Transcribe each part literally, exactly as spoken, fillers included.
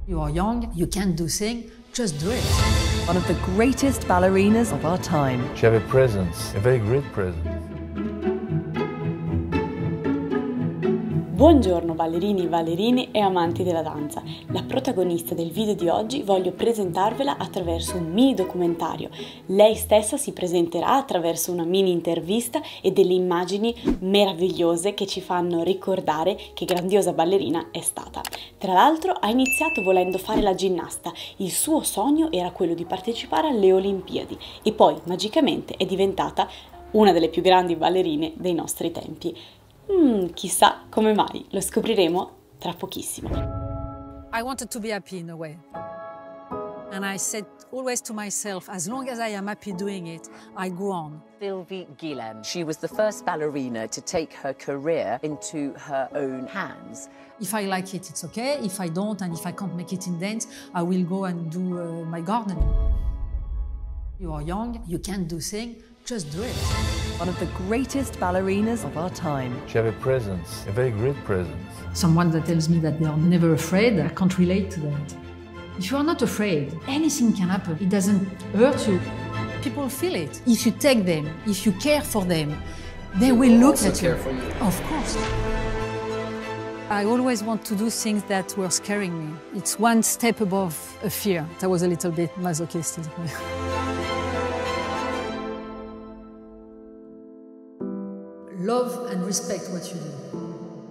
You are young, you can do things, just do it. One of the greatest ballerinas of our time. She have a presence, a very great presence. Buongiorno ballerini, ballerine e amanti della danza. La protagonista del video di oggi voglio presentarvela attraverso un mini documentario. Lei stessa si presenterà attraverso una mini intervista e delle immagini meravigliose che ci fanno ricordare che grandiosa ballerina è stata. Tra l'altro ha iniziato volendo fare la ginnasta, il suo sogno era quello di partecipare alle Olimpiadi e poi magicamente è diventata una delle più grandi ballerine dei nostri tempi. Hmm, chissà come mai, lo scopriremo tra pochissimo. I wanted to be happy in a way. And I said always to myself, as long as I am happy doing it, I go on. Sylvie Guillem. She was the first ballerina to take her career into her own hands. If I like it, it's okay. If I don't, and if I can't make it in dance, I will go and do uh, my gardening. You are young, you can do things, just do it. One of the greatest ballerinas of our time. She have a presence, a very great presence. Someone that tells me that they are never afraid, I can't relate to that. If you are not afraid, anything can happen. It doesn't hurt you. People feel it. If you take them, if you care for them, they will look at you. For you. Of course. I always want to do things that were scaring me. It's one step above a fear. That was a little bit masochistic. Love and respect what you do.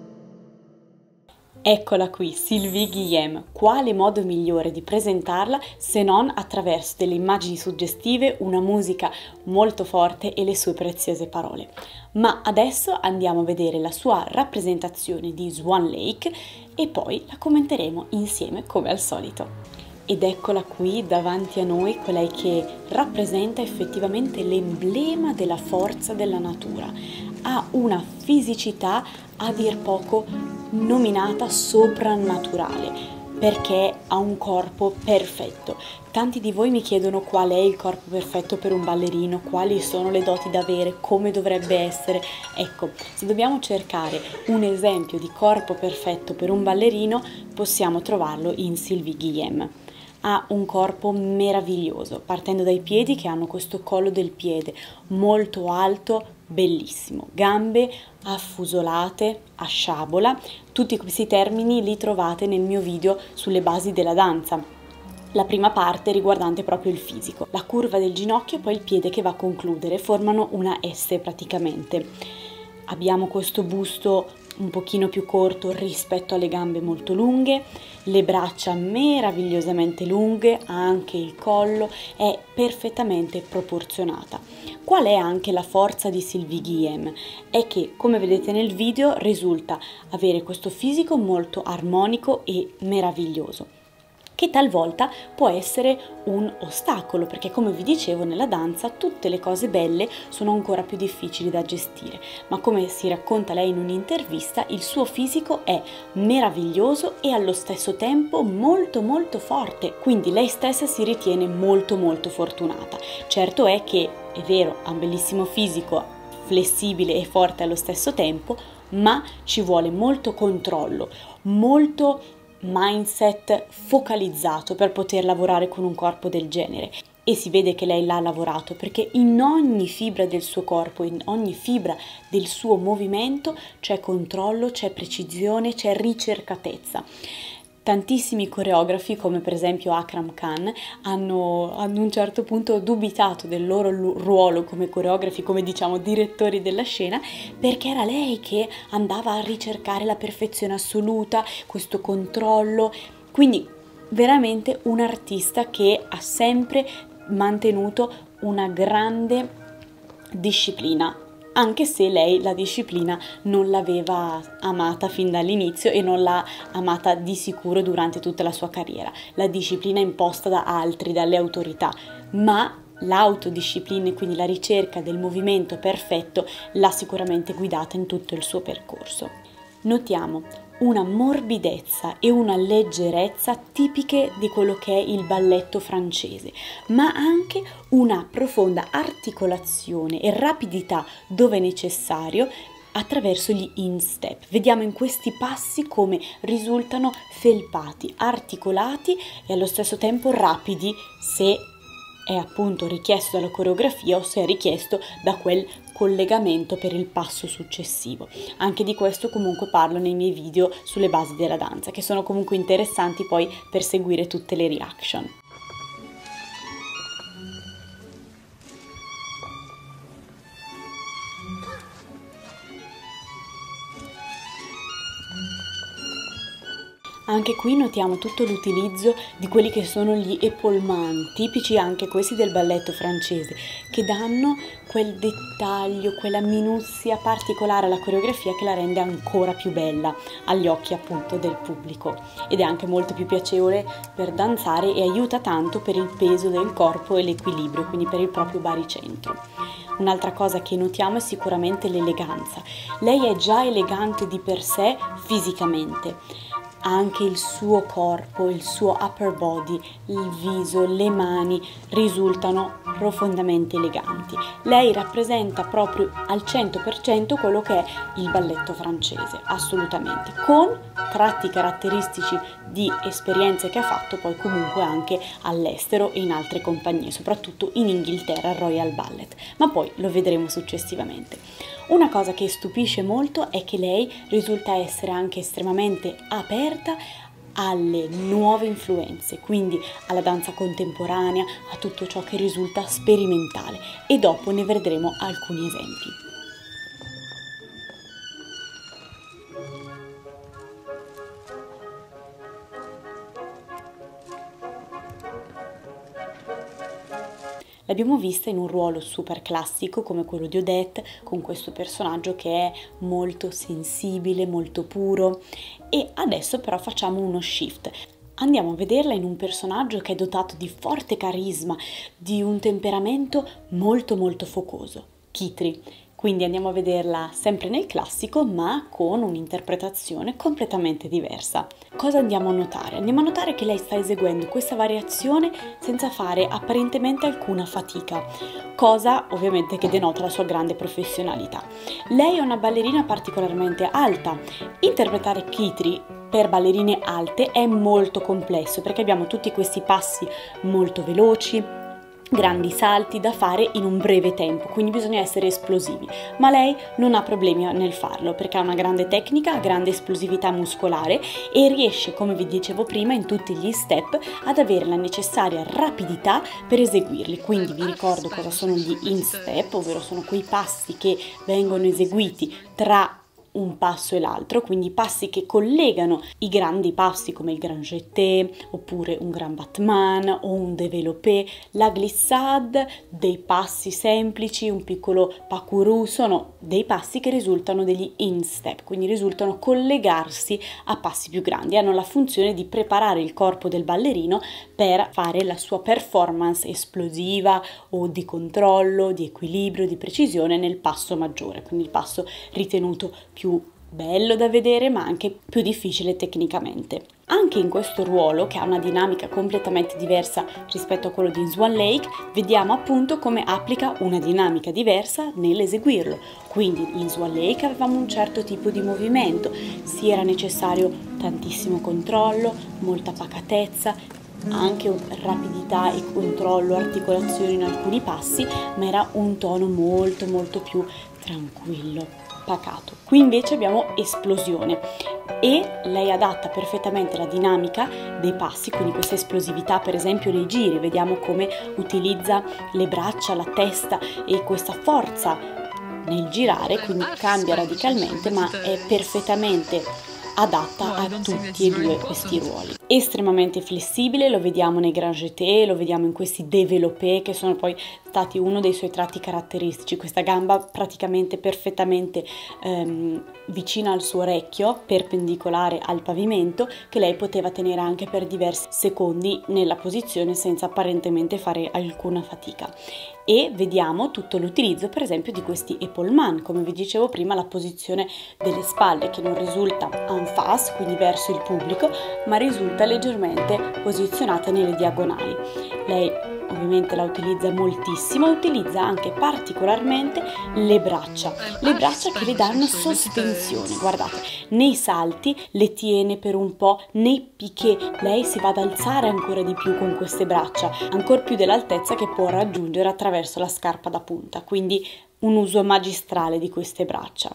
Eccola qui, Sylvie Guillem. Quale modo migliore di presentarla se non attraverso delle immagini suggestive, una musica molto forte e le sue preziose parole. Ma adesso andiamo a vedere la sua rappresentazione di Swan Lake e poi la commenteremo insieme come al solito. Ed eccola qui davanti a noi, colei che rappresenta effettivamente l'emblema della forza della natura. Ha una fisicità a dir poco nominata soprannaturale, perché ha un corpo perfetto. Tanti di voi mi chiedono qual è il corpo perfetto per un ballerino, quali sono le doti da avere, come dovrebbe essere. Ecco, se dobbiamo cercare un esempio di corpo perfetto per un ballerino, possiamo trovarlo in Sylvie Guillem. Ha un corpo meraviglioso, partendo dai piedi che hanno questo collo del piede molto alto, bellissimo, gambe affusolate a sciabola, tutti questi termini li trovate nel mio video sulle basi della danza. La prima parte riguardante proprio il fisico, la curva del ginocchio e poi il piede che va a concludere, formano una S praticamente. Abbiamo questo busto un pochino più corto rispetto alle gambe molto lunghe, le braccia meravigliosamente lunghe, anche il collo è perfettamente proporzionata. Qual è anche la forza di Sylvie Guillem? È che, come vedete nel video, risulta avere questo fisico molto armonico e meraviglioso, che talvolta può essere un ostacolo, perché come vi dicevo nella danza tutte le cose belle sono ancora più difficili da gestire, ma come si racconta lei in un'intervista, il suo fisico è meraviglioso e allo stesso tempo molto molto forte, quindi lei stessa si ritiene molto molto fortunata. Certo è che, è vero, ha un bellissimo fisico, flessibile e forte allo stesso tempo, ma ci vuole molto controllo, molto mindset focalizzato per poter lavorare con un corpo del genere, e si vede che lei l'ha lavorato, perché in ogni fibra del suo corpo, in ogni fibra del suo movimento c'è controllo, c'è precisione, c'è ricercatezza. Tantissimi coreografi, come per esempio Akram Khan, hanno ad un certo punto dubitato del loro ruolo come coreografi, come diciamo direttori della scena, perché era lei che andava a ricercare la perfezione assoluta, questo controllo. Quindi veramente un artista che ha sempre mantenuto una grande disciplina, anche se lei la disciplina non l'aveva amata fin dall'inizio e non l'ha amata di sicuro durante tutta la sua carriera. La disciplina imposta da altri, dalle autorità, ma l'autodisciplina e quindi la ricerca del movimento perfetto l'ha sicuramente guidata in tutto il suo percorso. Notiamo una morbidezza e una leggerezza tipiche di quello che è il balletto francese, ma anche una profonda articolazione e rapidità dove necessario, attraverso gli instep. Vediamo in questi passi come risultano felpati, articolati e allo stesso tempo rapidi, se è appunto richiesto dalla coreografia o se è richiesto da quel collegamento per il passo successivo. Anche di questo comunque parlo nei miei video sulle basi della danza, che sono comunque interessanti poi per seguire tutte le reaction. Anche qui notiamo tutto l'utilizzo di quelli che sono gli épaulement, tipici anche questi del balletto francese, che danno quel dettaglio, quella minuzia particolare alla coreografia che la rende ancora più bella agli occhi appunto del pubblico, ed è anche molto più piacevole per danzare e aiuta tanto per il peso del corpo e l'equilibrio, quindi per il proprio baricentro. Un'altra cosa che notiamo è sicuramente l'eleganza. Lei è già elegante di per sé fisicamente. Anche il suo corpo, il suo upper body, il viso, le mani risultano profondamente eleganti. Lei rappresenta proprio al cento per cento quello che è il balletto francese, assolutamente, con tratti caratteristici di esperienze che ha fatto poi comunque anche all'estero e in altre compagnie, soprattutto in Inghilterra al Royal Ballet, ma poi lo vedremo successivamente. Una cosa che stupisce molto è che lei risulta essere anche estremamente aperta alle nuove influenze, quindi alla danza contemporanea, a tutto ciò che risulta sperimentale, e dopo ne vedremo alcuni esempi. L'abbiamo vista in un ruolo super classico come quello di Odette, con questo personaggio che è molto sensibile, molto puro, e adesso però facciamo uno shift. Andiamo a vederla in un personaggio che è dotato di forte carisma, di un temperamento molto molto focoso, Khitri. Quindi andiamo a vederla sempre nel classico, ma con un'interpretazione completamente diversa. Cosa andiamo a notare? Andiamo a notare che lei sta eseguendo questa variazione senza fare apparentemente alcuna fatica, cosa ovviamente che denota la sua grande professionalità. Lei è una ballerina particolarmente alta. Interpretare Khitri per ballerine alte è molto complesso perché abbiamo tutti questi passi molto veloci, grandi salti da fare in un breve tempo, quindi bisogna essere esplosivi, ma lei non ha problemi nel farlo perché ha una grande tecnica, ha grande esplosività muscolare e riesce, come vi dicevo prima, in tutti gli step ad avere la necessaria rapidità per eseguirli. Quindi vi ricordo cosa sono gli instep, ovvero sono quei passi che vengono eseguiti tra un passo e l'altro, quindi passi che collegano i grandi passi come il grand jeté oppure un grand battement o un développé, la glissade, dei passi semplici, un piccolo pas couru, sono dei passi che risultano degli instep, quindi risultano collegarsi a passi più grandi, hanno la funzione di preparare il corpo del ballerino per fare la sua performance esplosiva o di controllo, di equilibrio, di precisione nel passo maggiore, quindi il passo ritenuto più bello da vedere ma anche più difficile tecnicamente. Anche in questo ruolo, che ha una dinamica completamente diversa rispetto a quello di Swan Lake, vediamo appunto come applica una dinamica diversa nell'eseguirlo. Quindi in Swan Lake avevamo un certo tipo di movimento, si era necessario tantissimo controllo, molta pacatezza, anche rapidità e controllo, articolazione in alcuni passi, ma era un tono molto molto più tranquillo, pacato. Qui invece abbiamo esplosione e lei adatta perfettamente la dinamica dei passi, quindi questa esplosività per esempio nei giri, vediamo come utilizza le braccia, la testa e questa forza nel girare, quindi cambia radicalmente ma è perfettamente adatta a tutti e due questi ruoli. Estremamente flessibile, lo vediamo nei grand jeté, lo vediamo in questi développé che sono poi stati uno dei suoi tratti caratteristici, questa gamba praticamente perfettamente ehm, vicina al suo orecchio, perpendicolare al pavimento, che lei poteva tenere anche per diversi secondi nella posizione senza apparentemente fare alcuna fatica. E vediamo tutto l'utilizzo per esempio di questi épaulement, come vi dicevo prima, la posizione delle spalle che non risulta en face, quindi verso il pubblico, ma risulta leggermente posizionata nelle diagonali. Lei ovviamente la utilizza moltissimo, utilizza anche particolarmente le braccia, le braccia che le danno sospensione, guardate, nei salti le tiene per un po', nei piqué lei si va ad alzare ancora di più con queste braccia, ancora più dell'altezza che può raggiungere attraverso la scarpa da punta, quindi un uso magistrale di queste braccia.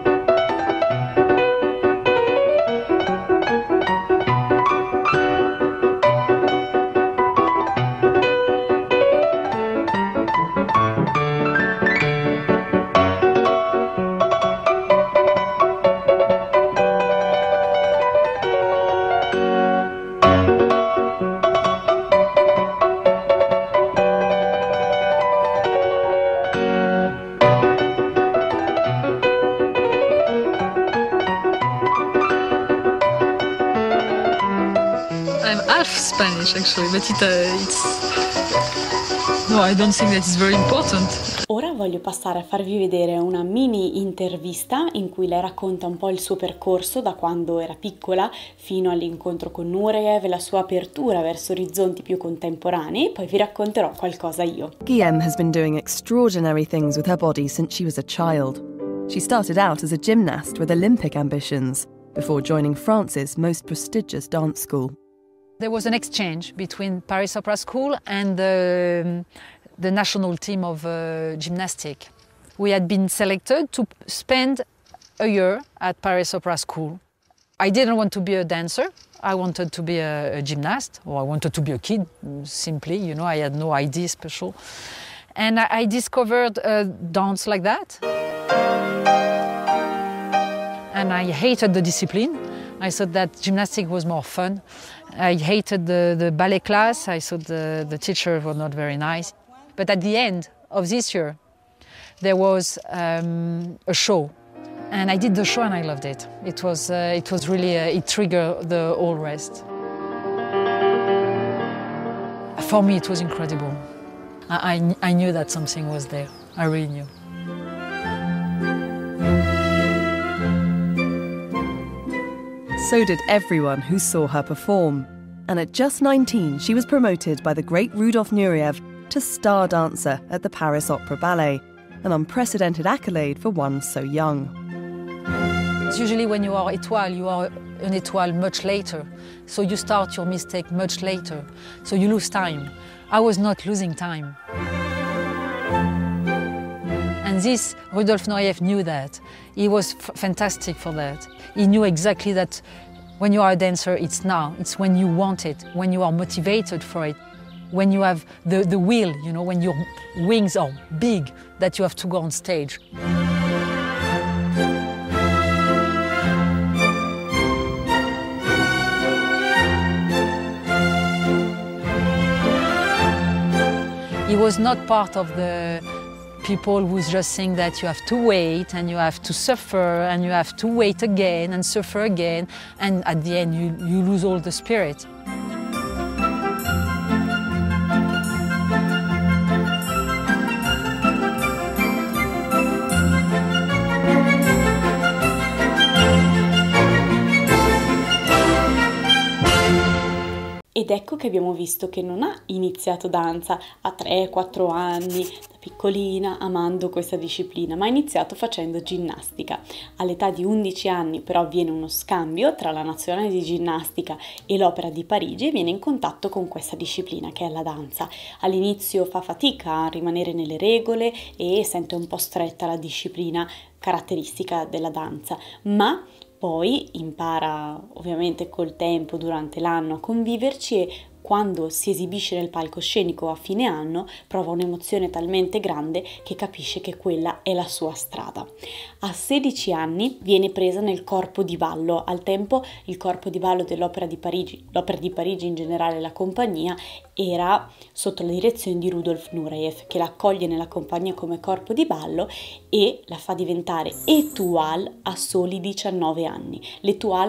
Spanish actually, but it, uh, it's no, I don't think that it's very important. Ora voglio passare a farvi vedere una mini intervista in cui lei racconta un po' il suo percorso da quando era piccola fino all'incontro con Nureyev e la sua apertura verso orizzonti più contemporanei, poi vi racconterò qualcosa io. Guillaume has been doing extraordinary things with her body since she was a child. She started out as a gymnast with Olympic ambitions before joining France's most prestigious dance school. There was an exchange between Paris Opera School and the, the national team of uh, gymnastic. We had been selected to spend a year at Paris Opera School. I didn't want to be a dancer. I wanted to be a, a gymnast, or I wanted to be a kid, simply, you know, I had no idea special. And I, I discovered a dance like that. And I hated the discipline. I thought that gymnastics was more fun. I hated the, the ballet class. I thought the, the teachers were not very nice. But at the end of this year, there was um, a show. And I did the show and I loved it. It was, uh, it was really, uh, it triggered the whole rest. For me, it was incredible. I, I, I knew that something was there. I really knew. So did everyone who saw her perform. And at just nineteen, she was promoted by the great Rudolf Nureyev to star dancer at the Paris Opera Ballet, an unprecedented accolade for one so young. Usually when you are étoile, you are an étoile much later. So you start your mistake much later. So you lose time. I was not losing time. And this, Rudolf Nureyev knew that. He was f fantastic for that. He knew exactly that when you are a dancer, it's now. It's when you want it, when you are motivated for it, when you have the, the will, you know, when your wings are big, that you have to go on stage. He was not part of the people who's just saying that you have to wait and you have to suffer and you have to wait again and suffer again, and at the end you, you lose all the spirit. Ed ecco che abbiamo visto che non ha iniziato danza a tre quattro anni, da piccolina, amando questa disciplina, ma ha iniziato facendo ginnastica. All'età di undici anni però avviene uno scambio tra la nazionale di ginnastica e l'Opera di Parigi e viene in contatto con questa disciplina che è la danza. All'inizio fa fatica a rimanere nelle regole e sente un po' stretta la disciplina caratteristica della danza, ma poi impara ovviamente col tempo, durante l'anno, a conviverci e quando si esibisce nel palcoscenico a fine anno prova un'emozione talmente grande che capisce che quella è la sua strada. A sedici anni viene presa nel corpo di ballo. Al tempo il corpo di ballo dell'Opera di Parigi, l'Opera di Parigi in generale, la compagnia, era sotto la direzione di Rudolf Nureyev, che la accoglie nella compagnia come corpo di ballo e la fa diventare étoile a soli diciannove anni. L'étoile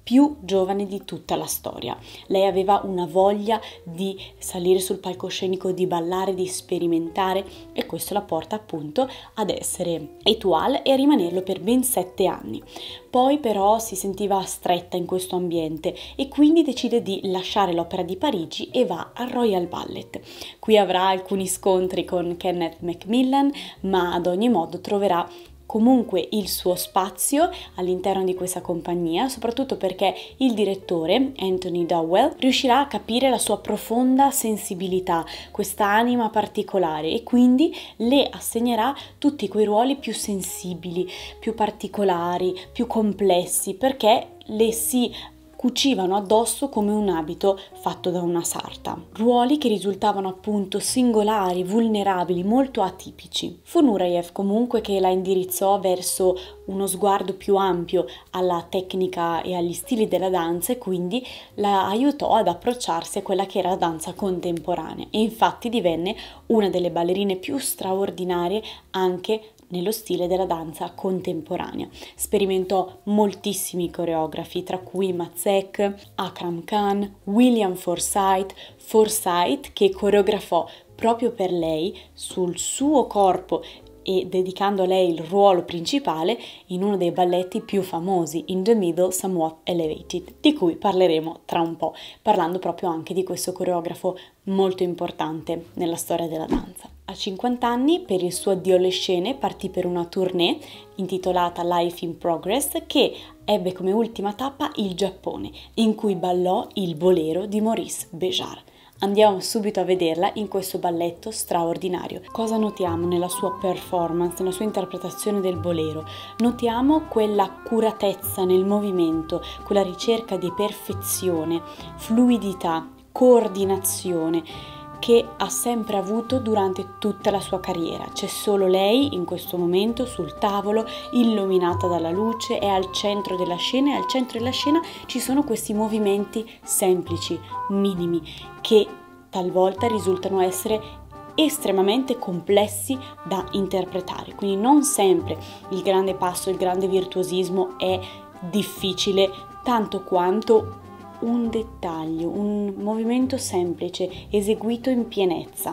più giovane di tutta la storia. Lei aveva una voglia di salire sul palcoscenico, di ballare, di sperimentare, e questo la porta appunto ad essere étoile e a rimanerlo per ben sette anni. Poi però si sentiva stretta in questo ambiente e quindi decide di lasciare l'Opera di Parigi e va al Royal Ballet. Qui avrà alcuni scontri con Kenneth Macmillan, ma ad ogni modo troverà comunque il suo spazio all'interno di questa compagnia, soprattutto perché il direttore, Anthony Dowell, riuscirà a capire la sua profonda sensibilità, questa anima particolare, e quindi le assegnerà tutti quei ruoli più sensibili, più particolari, più complessi, perché le si cucivano addosso come un abito fatto da una sarta. Ruoli che risultavano appunto singolari, vulnerabili, molto atipici. Fu Nureyev comunque che la indirizzò verso uno sguardo più ampio alla tecnica e agli stili della danza, e quindi la aiutò ad approcciarsi a quella che era la danza contemporanea, e infatti divenne una delle ballerine più straordinarie anche nello stile della danza contemporanea. Sperimentò moltissimi coreografi, tra cui Mazek, Akram Khan, William Forsythe, Forsythe che coreografò proprio per lei sul suo corpo e dedicando a lei il ruolo principale in uno dei balletti più famosi, In the Middle Somewhat Elevated, di cui parleremo tra un po', parlando proprio anche di questo coreografo molto importante nella storia della danza. A cinquanta anni, per il suo addio alle scene, partì per una tournée intitolata Life in Progress, che ebbe come ultima tappa il Giappone, in cui ballò il Bolero di Maurice Béjart. Andiamo subito a vederla in questo balletto straordinario. Cosa notiamo nella sua performance, nella sua interpretazione del bolero? Notiamo quell'accuratezza nel movimento, quella ricerca di perfezione, fluidità, coordinazione che ha sempre avuto durante tutta la sua carriera. C'è solo lei in questo momento sul tavolo, illuminata dalla luce, è al centro della scena, e al centro della scena ci sono questi movimenti semplici, minimi, che talvolta risultano essere estremamente complessi da interpretare. Quindi non sempre il grande passo, il grande virtuosismo è difficile tanto quanto un dettaglio, un movimento semplice eseguito in pienezza.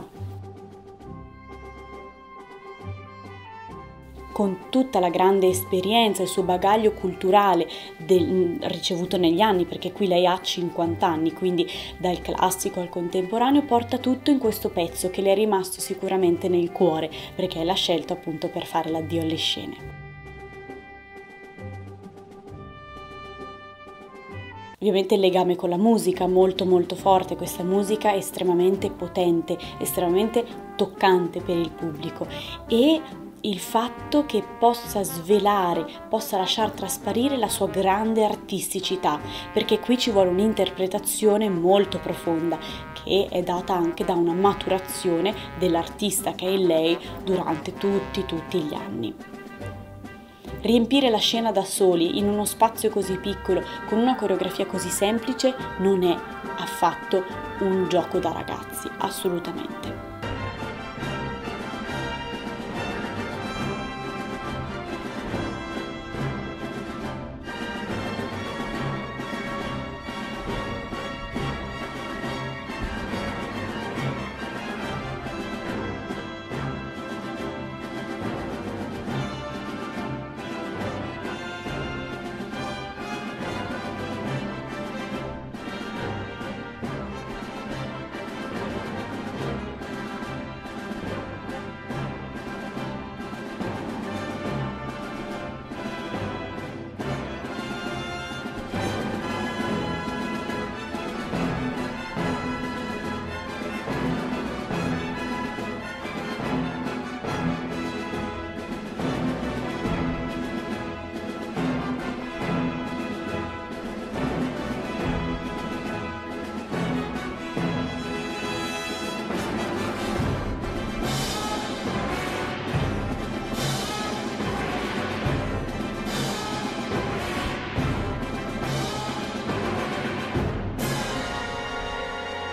Con tutta la grande esperienza e il suo bagaglio culturale del, ricevuto negli anni, perché qui lei ha cinquanta anni, quindi dal classico al contemporaneo, porta tutto in questo pezzo che le è rimasto sicuramente nel cuore, perché l'ha scelto appunto per fare l'addio alle scene. Ovviamente il legame con la musica molto molto forte, questa musica è estremamente potente, estremamente toccante per il pubblico, e il fatto che possa svelare, possa lasciar trasparire la sua grande artisticità, perché qui ci vuole un'interpretazione molto profonda che è data anche da una maturazione dell'artista che è in lei durante tutti tutti gli anni. Riempire la scena da soli in uno spazio così piccolo con una coreografia così semplice non è affatto un gioco da ragazzi, assolutamente.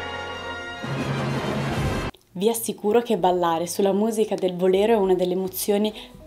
Vi assicuro che ballare sulla musica del bolero è una delle emozioni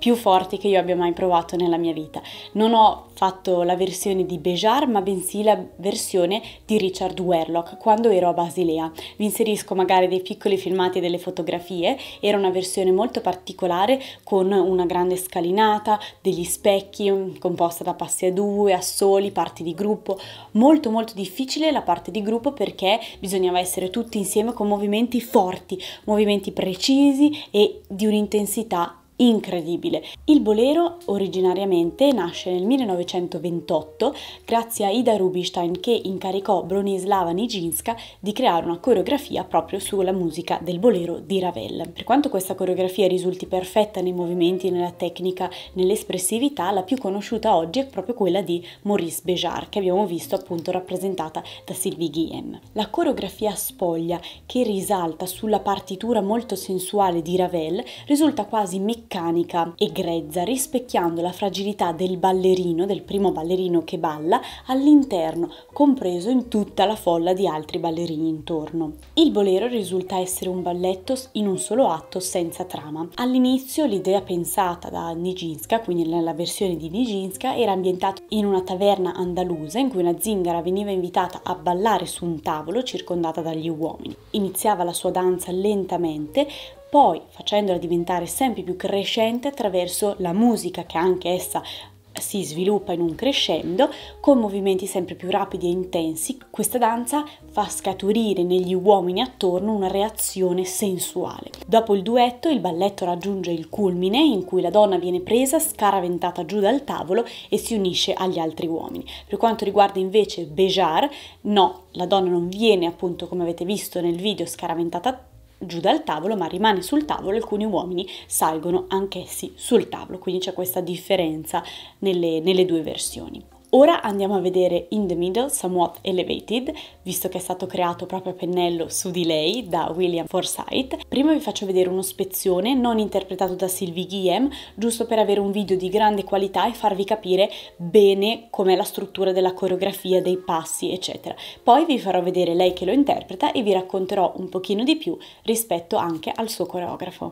più forti che io abbia mai provato nella mia vita. Non ho fatto la versione di Béjart, ma bensì la versione di Richard Wurlock quando ero a Basilea. Vi inserisco magari dei piccoli filmati e delle fotografie. Era una versione molto particolare con una grande scalinata, degli specchi, composta da passi a due, assoli, parti di gruppo. Molto molto difficile la parte di gruppo perché bisognava essere tutti insieme con movimenti forti, movimenti precisi e di un'intensità incredibile. Il bolero originariamente nasce nel millenovecentoventotto grazie a Ida Rubinstein, che incaricò Bronislava Nijinská di creare una coreografia proprio sulla musica del bolero di Ravel. Per quanto questa coreografia risulti perfetta nei movimenti, nella tecnica, nell'espressività, la più conosciuta oggi è proprio quella di Maurice Béjart, che abbiamo visto appunto rappresentata da Sylvie Guillem. La coreografia a spoglia, che risalta sulla partitura molto sensuale di Ravel, risulta quasi meccanica meccanica e grezza, rispecchiando la fragilità del ballerino, del primo ballerino che balla, all'interno, compreso in tutta la folla di altri ballerini intorno. Il bolero risulta essere un balletto in un solo atto senza trama. All'inizio l'idea pensata da Nijinská, quindi nella versione di Nijinská, era ambientata in una taverna andalusa in cui una zingara veniva invitata a ballare su un tavolo circondata dagli uomini. Iniziava la sua danza lentamente, poi facendola diventare sempre più crescente attraverso la musica, che anche essa si sviluppa in un crescendo con movimenti sempre più rapidi e intensi. Questa danza fa scaturire negli uomini attorno una reazione sensuale. Dopo il duetto il balletto raggiunge il culmine in cui la donna viene presa, scaraventata giù dal tavolo e si unisce agli altri uomini. Per quanto riguarda invece Béjart, no, la donna non viene, appunto come avete visto nel video, scaraventata giù dal tavolo, ma rimane sul tavolo e alcuni uomini salgono anch'essi sul tavolo, quindi c'è questa differenza nelle, nelle due versioni. Ora andiamo a vedere In the Middle, Somewhat Elevated, visto che è stato creato proprio a pennello su di lei da William Forsythe. Prima vi faccio vedere uno spezzone non interpretato da Sylvie Guillem, giusto per avere un video di grande qualità e farvi capire bene com'è la struttura della coreografia, dei passi, eccetera. Poi vi farò vedere lei che lo interpreta e vi racconterò un pochino di più rispetto anche al suo coreografo.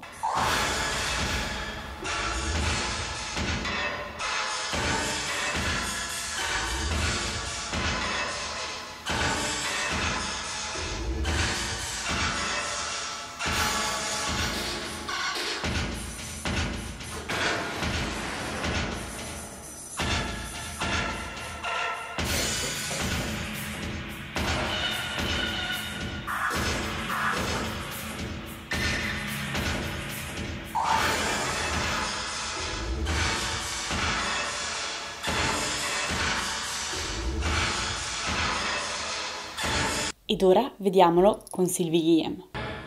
Ed ora vediamolo con Sylvie Guillem.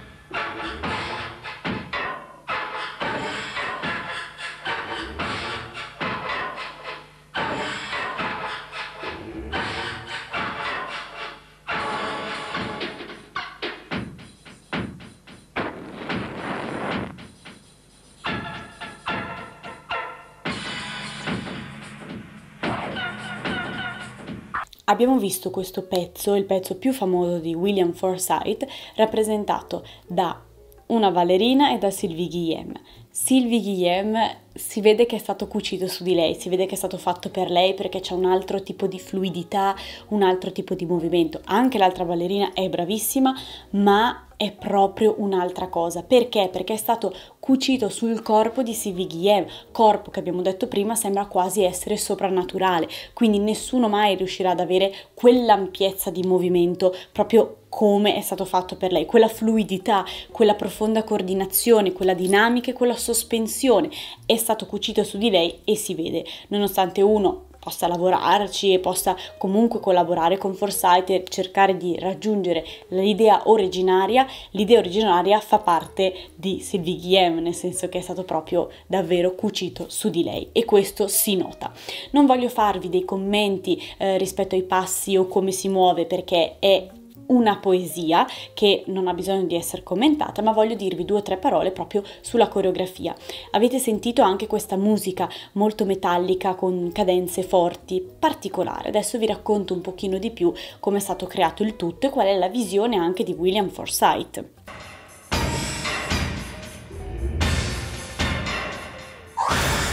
Abbiamo visto questo pezzo, il pezzo più famoso di William Forsythe, rappresentato da una ballerina e da Sylvie Guillem. Sylvie Guillem si vede che è stato cucito su di lei, si vede che è stato fatto per lei perché c'è un altro tipo di fluidità, un altro tipo di movimento. Anche l'altra ballerina è bravissima, ma è proprio un'altra cosa. Perché? Perché è stato cucito sul corpo di Sylvie Guillem, corpo che abbiamo detto prima sembra quasi essere soprannaturale, quindi nessuno mai riuscirà ad avere quell'ampiezza di movimento proprio come è stato fatto per lei, quella fluidità, quella profonda coordinazione, quella dinamica e quella sospensione. È stato cucito su di lei e si vede, nonostante uno possa lavorarci e possa comunque collaborare con Forsythe e cercare di raggiungere l'idea originaria, l'idea originaria fa parte di Sylvie Guillem, nel senso che è stato proprio davvero cucito su di lei e questo si nota. Non voglio farvi dei commenti eh, rispetto ai passi o come si muove perché è una poesia che non ha bisogno di essere commentata, ma voglio dirvi due o tre parole proprio sulla coreografia. Avete sentito anche questa musica molto metallica con cadenze forti, particolare. Adesso vi racconto un pochino di più come è stato creato il tutto e qual è la visione anche di William Forsythe.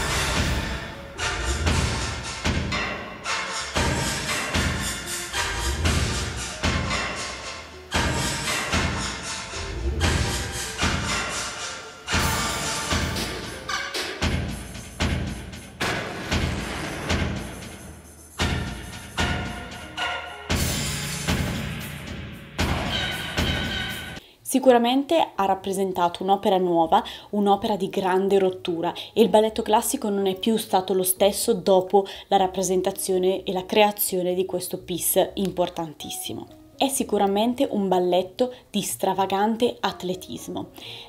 Sicuramente ha rappresentato un'opera nuova, un'opera di grande rottura e il balletto classico non è più stato lo stesso dopo la rappresentazione e la creazione di questo piece importantissimo. È sicuramente un balletto di stravagante atletismo.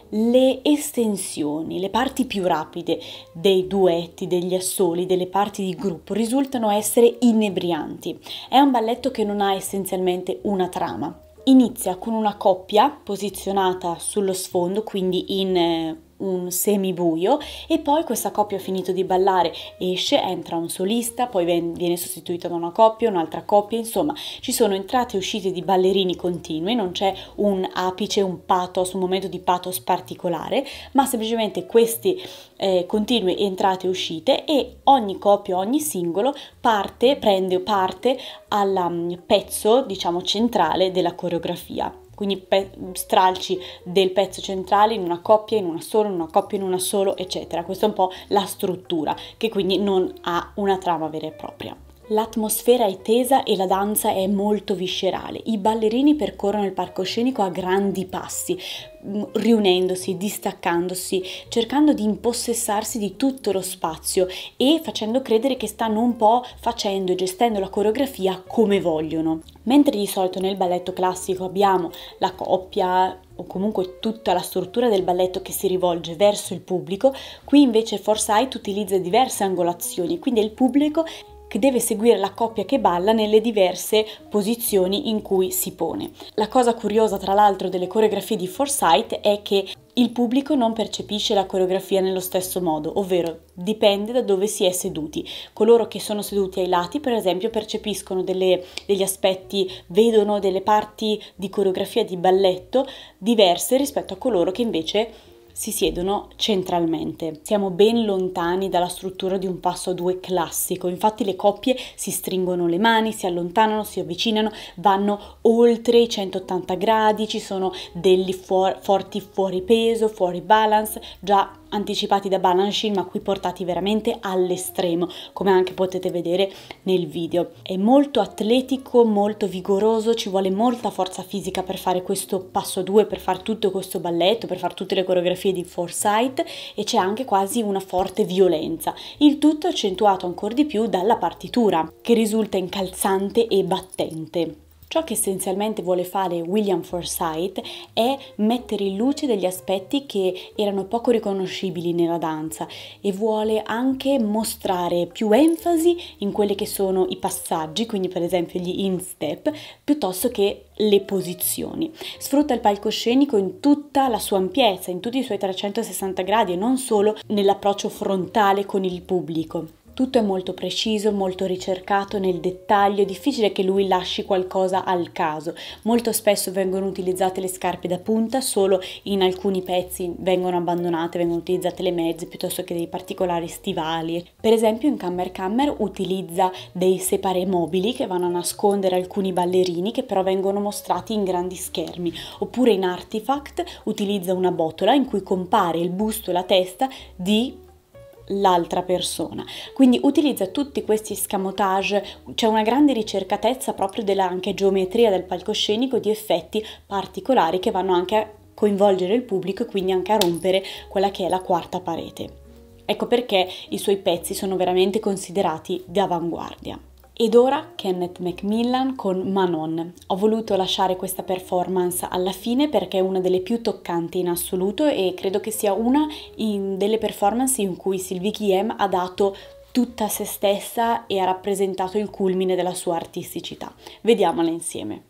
Le estensioni, le parti più rapide dei duetti, degli assoli, delle parti di gruppo risultano essere inebrianti. È un balletto che non ha essenzialmente una trama. Inizia con una coppia posizionata sullo sfondo, quindi in eh, un semibuio, e poi questa coppia, finito di ballare, esce, entra un solista, poi viene sostituita da una coppia, un'altra coppia, insomma ci sono entrate e uscite di ballerini continue, non c'è un apice, un pathos, un momento di pathos particolare, ma semplicemente queste eh, continue entrate e uscite, e ogni coppia, ogni singolo parte, prende parte al um, pezzo, diciamo, centrale della coreografia. Quindi pe- stralci del pezzo centrale in una coppia, in una solo, in una coppia, in una solo, eccetera. Questa è un po' la struttura, che quindi non ha una trama vera e propria. L'atmosfera è tesa e la danza è molto viscerale. I ballerini percorrono il palcoscenico a grandi passi, riunendosi, distaccandosi, cercando di impossessarsi di tutto lo spazio e facendo credere che stanno un po' facendo e gestendo la coreografia come vogliono. Mentre di solito nel balletto classico abbiamo la coppia o comunque tutta la struttura del balletto che si rivolge verso il pubblico, qui invece Forsythe utilizza diverse angolazioni, quindi è il pubblico che deve seguire la coppia che balla nelle diverse posizioni in cui si pone. La cosa curiosa, tra l'altro, delle coreografie di Forsythe è che il pubblico non percepisce la coreografia nello stesso modo, ovvero dipende da dove si è seduti. Coloro che sono seduti ai lati, per esempio, percepiscono delle, degli aspetti, vedono delle parti di coreografia di balletto diverse rispetto a coloro che invece si siedono centralmente. Siamo ben lontani dalla struttura di un passo a due classico, infatti le coppie si stringono le mani, si allontanano, si avvicinano, vanno oltre i centottanta gradi, ci sono degli fuor- forti fuori peso, fuori balance, già anticipati da Balanchine, ma qui portati veramente all'estremo, come anche potete vedere nel video. È molto atletico, molto vigoroso, ci vuole molta forza fisica per fare questo passo due, per fare tutto questo balletto, per fare tutte le coreografie di Forsythe, e c'è anche quasi una forte violenza. Il tutto accentuato ancora di più dalla partitura, che risulta incalzante e battente. Ciò che essenzialmente vuole fare William Forsythe è mettere in luce degli aspetti che erano poco riconoscibili nella danza e vuole anche mostrare più enfasi in quelli che sono i passaggi, quindi per esempio gli in-step, piuttosto che le posizioni. Sfrutta il palcoscenico in tutta la sua ampiezza, in tutti i suoi trecentosessanta gradi e non solo nell'approccio frontale con il pubblico. Tutto è molto preciso, molto ricercato nel dettaglio, è difficile che lui lasci qualcosa al caso. Molto spesso vengono utilizzate le scarpe da punta, solo in alcuni pezzi vengono abbandonate, vengono utilizzate le mezze piuttosto che dei particolari stivali. Per esempio in Kammer Kammer utilizza dei separé mobili che vanno a nascondere alcuni ballerini, che però vengono mostrati in grandi schermi. Oppure in Artifact utilizza una botola in cui compare il busto e la testa di l'altra persona, quindi utilizza tutti questi escamotage. C'è una grande ricercatezza proprio della anche geometria del palcoscenico, di effetti particolari che vanno anche a coinvolgere il pubblico e quindi anche a rompere quella che è la quarta parete. Ecco perché i suoi pezzi sono veramente considerati di avanguardia. Ed ora Kenneth Macmillan con Manon. Ho voluto lasciare questa performance alla fine perché è una delle più toccanti in assoluto e credo che sia una in delle performance in cui Sylvie Guillem ha dato tutta se stessa e ha rappresentato il culmine della sua artisticità. Vediamola insieme.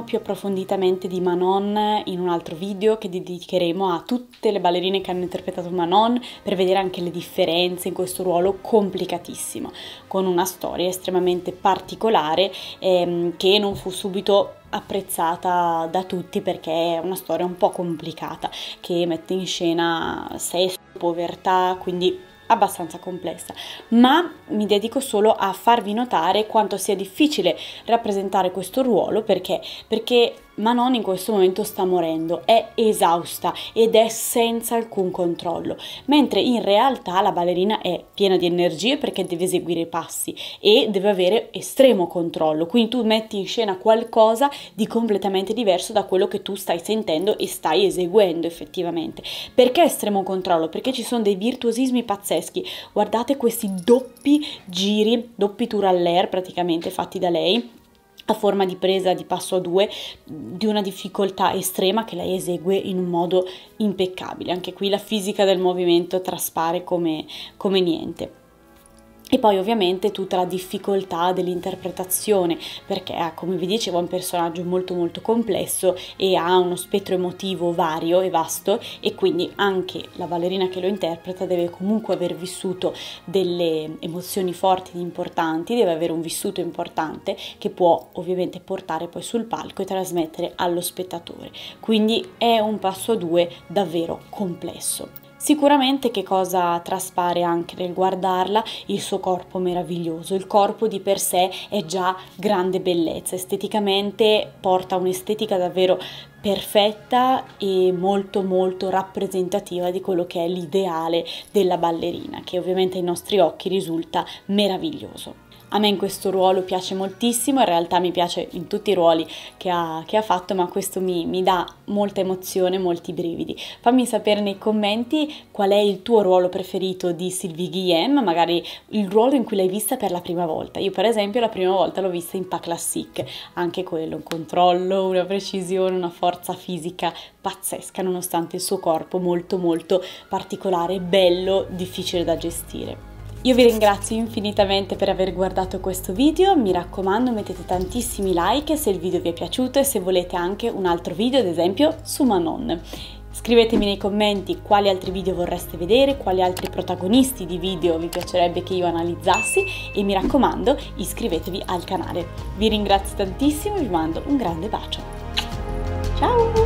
parleremo più approfonditamente di Manon in un altro video che dedicheremo a tutte le ballerine che hanno interpretato Manon, per vedere anche le differenze in questo ruolo complicatissimo, con una storia estremamente particolare ehm, che non fu subito apprezzata da tutti, perché è una storia un po' complicata che mette in scena sesso, povertà, quindi abbastanza complessa, ma mi dedico solo a farvi notare quanto sia difficile rappresentare questo ruolo, perché perché Manon in questo momento sta morendo, è esausta ed è senza alcun controllo, mentre in realtà la ballerina è piena di energie perché deve eseguire i passi e deve avere estremo controllo, quindi tu metti in scena qualcosa di completamente diverso da quello che tu stai sentendo e stai eseguendo effettivamente. Perché estremo controllo? Perché ci sono dei virtuosismi pazzeschi, guardate questi doppi giri, doppi tour all'air praticamente fatti da lei, a forma di presa di passo a due, di una difficoltà estrema che lei esegue in un modo impeccabile. Anche qui la fisica del movimento traspare come, come niente. E poi ovviamente tutta la difficoltà dell'interpretazione, perché come vi dicevo è un personaggio molto molto complesso e ha uno spettro emotivo vario e vasto, e quindi anche la ballerina che lo interpreta deve comunque aver vissuto delle emozioni forti ed importanti, deve avere un vissuto importante che può ovviamente portare poi sul palco e trasmettere allo spettatore. Quindi è un passo a due davvero complesso. Sicuramente che cosa traspare anche nel guardarla? Il suo corpo meraviglioso. Il corpo di per sé è già grande bellezza, esteticamente porta un'estetica davvero perfetta e molto molto rappresentativa di quello che è l'ideale della ballerina, che ovviamente ai nostri occhi risulta meraviglioso. A me in questo ruolo piace moltissimo, in realtà mi piace in tutti i ruoli che ha, che ha fatto, ma questo mi, mi dà molta emozione, molti brividi. Fammi sapere nei commenti qual è il tuo ruolo preferito di Sylvie Guillem, magari il ruolo in cui l'hai vista per la prima volta. Io per esempio la prima volta l'ho vista in Pas Classique, anche quello, un controllo, una precisione, una forza fisica pazzesca, nonostante il suo corpo molto molto particolare, bello, difficile da gestire. Io vi ringrazio infinitamente per aver guardato questo video, mi raccomando mettete tantissimi like se il video vi è piaciuto e se volete anche un altro video, ad esempio su Manon. Scrivetemi nei commenti quali altri video vorreste vedere, quali altri protagonisti di video vi piacerebbe che io analizzassi e mi raccomando iscrivetevi al canale. Vi ringrazio tantissimo e vi mando un grande bacio. Ciao!